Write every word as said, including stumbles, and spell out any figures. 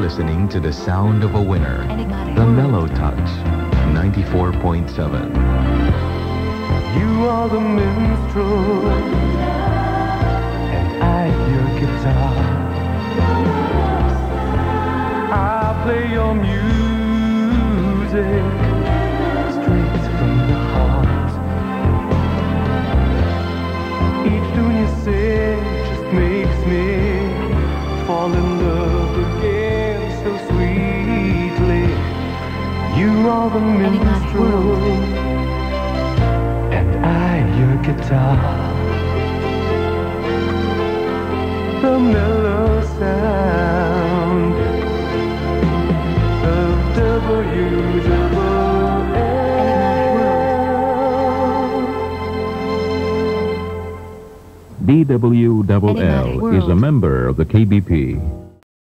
listening to the sound of a winner. Enigmatic. The Mellow Touch, ninety-four point seven. You are the minstrel, and I your guitar. I play your music straight from the heart. Each tune you sing just makes me fall in love again so sweetly. You are the minstrel, and I your guitar. The mellow sound of W L L. D W L L is a member of the K B P.